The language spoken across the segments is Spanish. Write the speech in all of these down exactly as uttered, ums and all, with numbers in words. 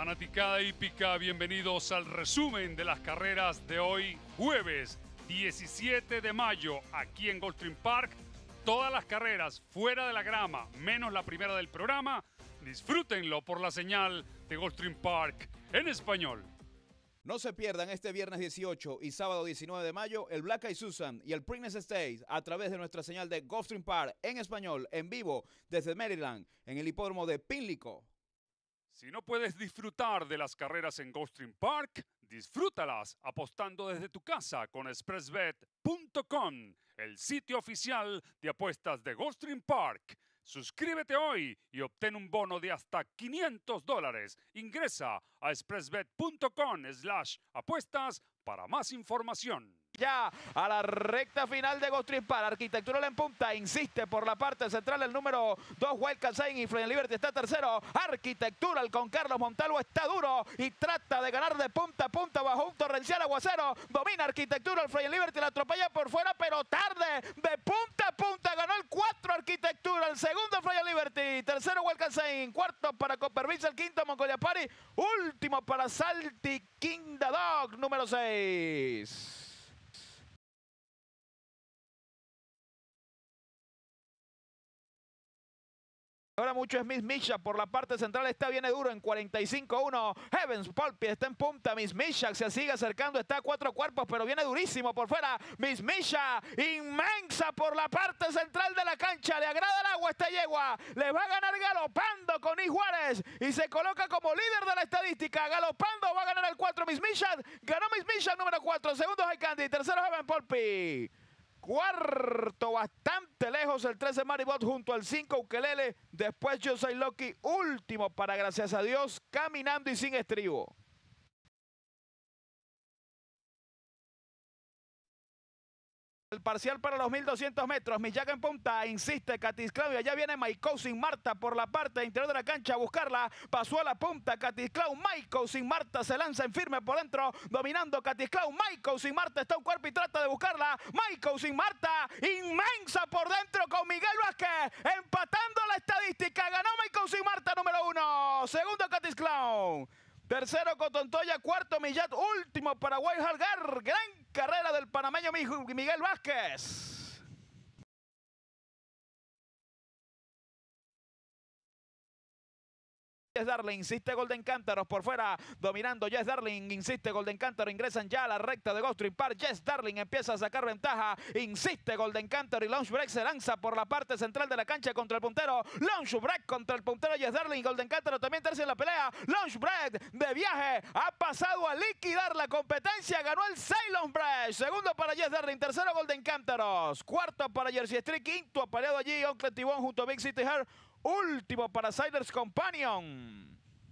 Fanaticada hípica, bienvenidos al resumen de las carreras de hoy, jueves diecisiete de mayo, aquí en Gulfstream Park. Todas las carreras fuera de la grama, menos la primera del programa, disfrútenlo por la señal de Gulfstream Park en español. No se pierdan este viernes dieciocho y sábado diecinueve de mayo el Black Eye Susan y el Preakness Stakes a través de nuestra señal de Gulfstream Park en español, en vivo desde Maryland, en el hipódromo de Pimlico. Si no puedes disfrutar de las carreras en Gulfstream Park, disfrútalas apostando desde tu casa con express bet punto com, el sitio oficial de apuestas de Gulfstream Park. Suscríbete hoy y obtén un bono de hasta quinientos dólares. Ingresa a express bet punto com slash apuestas para más información. Ya a la recta final de Gulfstream Park, Arquitectural en punta, insiste por la parte central el número dos, Wildcat Saying, y Friendly Liberty está tercero. Arquitectural con Carlos Montalvo está duro y trata de ganar de punta a punta bajo un torrencial aguacero. Domina Arquitectural, Friendly Liberty la atropella por fuera, pero tarde, de punta a punta, ganó el cuatro Arquitectural, segundo Friendly Liberty, tercero Wildcat Saying, cuarto para Copperbeats, el quinto Mongolia Party, último para Salty King the Dog, número seis. Ahora mucho es Miss Misha por la parte central, está viene duro en cuarenta y cinco uno. Heavens Polpi está en punta, Miss Misha se sigue acercando, está a cuatro cuerpos, pero viene durísimo por fuera. Miss Misha, inmensa por la parte central de la cancha, le agrada el agua a esta yegua, le va a ganar galopando con I. Juárez y se coloca como líder de la estadística. Galopando va a ganar el cuatro Miss Misha, ganó Miss Misha número cuatro, segundo High Candy, tercero Heaven Polpi. Cuarto, bastante lejos, el trece Maribot junto al cinco Ukelele. Después Yo Soy Lucky, último para Gracias a Dios, caminando y sin estribo. El parcial para los mil doscientos metros, Millac en punta, insiste Catis Claudia, ya viene Maiko sin Marta por la parte interior de la cancha a buscarla, pasó a la punta Catis Clau, Maiko sin Marta se lanza en firme por dentro, dominando Catis Clau, Maiko sin Marta está un cuerpo y trata de buscarla, Maiko sin Marta, inmensa por dentro con Miguel Vázquez, empatando la estadística, ganó Maiko sin Marta número uno, segundo Catis Clau. Tercero Cotontoya, cuarto Millat, último para Guayjalgar. Gran carrera del panameño Miguel Vázquez. Yes Darling, insiste Golden Cántaros por fuera, dominando Yes Darling, insiste Golden Cántaro, ingresan ya a la recta de Gulfstream Park. Yes Darling empieza a sacar ventaja, insiste Golden Cántaro y Launch Break se lanza por la parte central de la cancha contra el puntero. Launch Break contra el puntero Yes Darling, Golden Cántaro también tercia en la pelea. Launch Break de viaje ha pasado a liquidar la competencia, ganó el seis Launch Break, segundo para Yes Darling, tercero Golden Cántaros, cuarto para Jersey Street, quinto apareado allí Oncle Tibón junto a Big City Hair. Último para Siders Companion.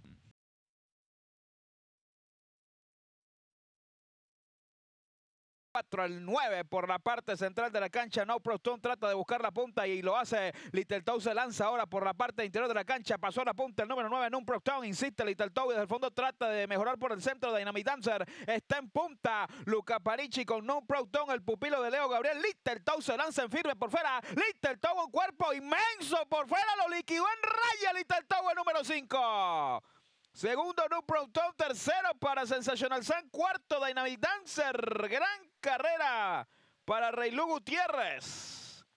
cuatro al nueve por la parte central de la cancha. No Proston trata de buscar la punta y lo hace. Little Toe se lanza ahora por la parte interior de la cancha. Pasó a la punta el número nueve. No Proston insiste. Little Toe desde el fondo trata de mejorar por el centro. Dynamite Dancer está en punta. Luca Parici con No Proston, el pupilo de Leo Gabriel. Little Toe se lanza en firme por fuera. Little Toe, un cuerpo inmenso por fuera. Lo liquidó en raya Little Toe, el número cinco. Segundo, No Proton. Tercero para Sensational Sun. Cuarto, Dynamite Dancer. Gran carrera para Reilu Gutiérrez.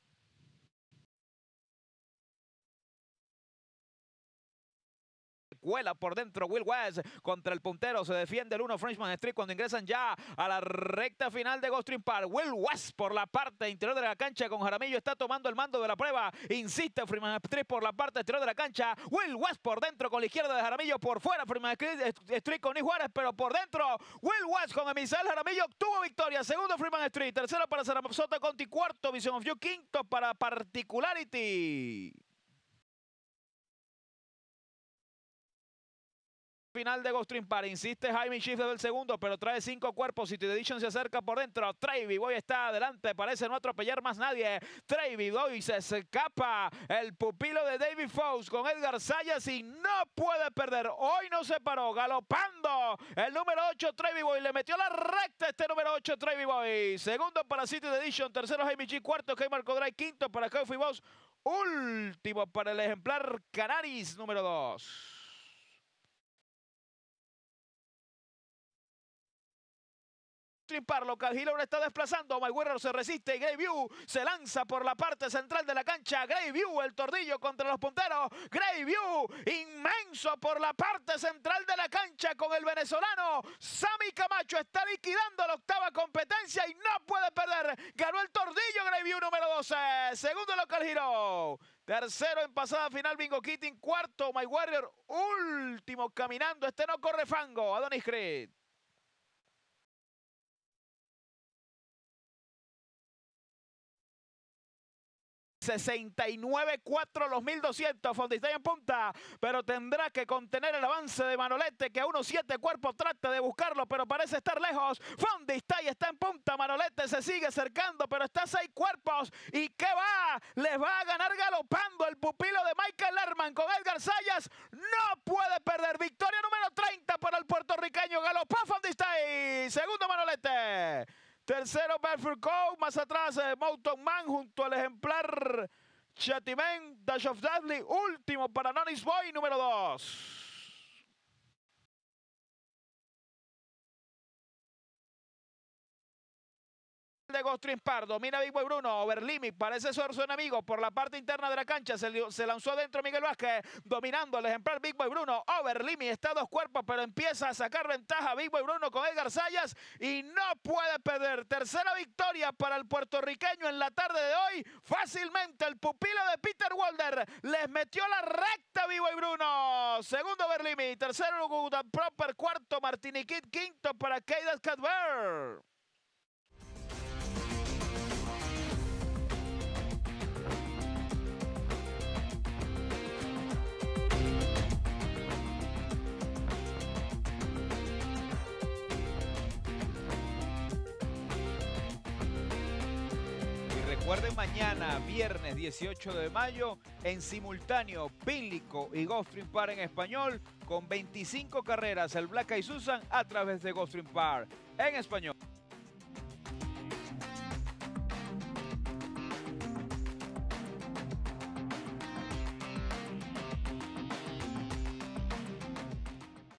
Cuela por dentro Will West contra el puntero, se defiende el uno Frenchman Street cuando ingresan ya a la recta final de Gulfstream Park. Will West por la parte interior de la cancha con Jaramillo está tomando el mando de la prueba, insiste Freeman Street por la parte exterior de la cancha. Will West por dentro con la izquierda de Jaramillo, por fuera Freeman Street con Nick Juárez, pero por dentro Will West con Emisael Jaramillo obtuvo victoria. Segundo Freeman Street, tercero para Sarasota Conti, cuarto Vision of You, quinto para Particularity. Final de Gulfstream Park, insiste Jaime Schiff del segundo, pero trae cinco cuerpos. City Edition se acerca por dentro. Trevi Boy está adelante, parece no atropellar más nadie. Trevi Boy se escapa. El pupilo de David Fox con Edgar Sayas y no puede perder. Hoy no se paró, galopando. El número ocho, Trevi Boy, le metió la recta este número ocho, Trevi Boy. Segundo para City Edition, tercero Jaime G, cuarto Kay Marco Drive, quinto para Coffee Boss, último para el ejemplar Canaris número dos. Gulfstream Park. Local Hero está desplazando. My Warrior se resiste y Greyview se lanza por la parte central de la cancha. Greyview, el tordillo contra los punteros. Greyview, inmenso por la parte central de la cancha con el venezolano. Sammy Camacho está liquidando la octava competencia y no puede perder. Ganó el tordillo Greyview número doce. Segundo Local Hero. Tercero en pasada final Bingo Keating. Cuarto My Warrior. Último caminando. Este no corre fango. Adonis Creed. sesenta y nueve cuatro los mil doscientos. Fondistay en punta, pero tendrá que contener el avance de Manolete, que a uno siete cuerpos trata de buscarlo, pero parece estar lejos. Fondistay está en punta. Manolete se sigue acercando, pero está a seis cuerpos. ¿Y qué va? Les va a ganar galopando el pupilo de Michael Lerman con Edgar Sayas. No puede perder. Victoria número treinta para el puertorriqueño. Galopó Fondistay. Segundo Manolete. Tercero, Bedford Cove. Más atrás, eh, Mountain Man junto al ejemplar Chatimen, Dash of Dudley. Último para Nonis Boy, número dos. De Gulfstream Park, domina Big Boy Bruno, Overlimit, parece ser su enemigo por la parte interna de la cancha, se, se lanzó adentro Miguel Vázquez, dominando el ejemplar Big Boy Bruno. Overlimit está a dos cuerpos, pero empieza a sacar ventaja Big Boy Bruno con Edgar Sayas y no puede perder. Tercera victoria para el puertorriqueño en la tarde de hoy, fácilmente el pupilo de Peter Walder les metió la recta Big Boy Bruno. Segundo Overlimit, tercero Good and Proper, cuarto Martiniquit, quinto para Keidas Cadver. Recuerden, mañana, viernes dieciocho de mayo, en simultáneo, Pínlico y Gulfstream Park en español, con veinticinco carreras, el Black Eye Susan a través de Gulfstream Park en español.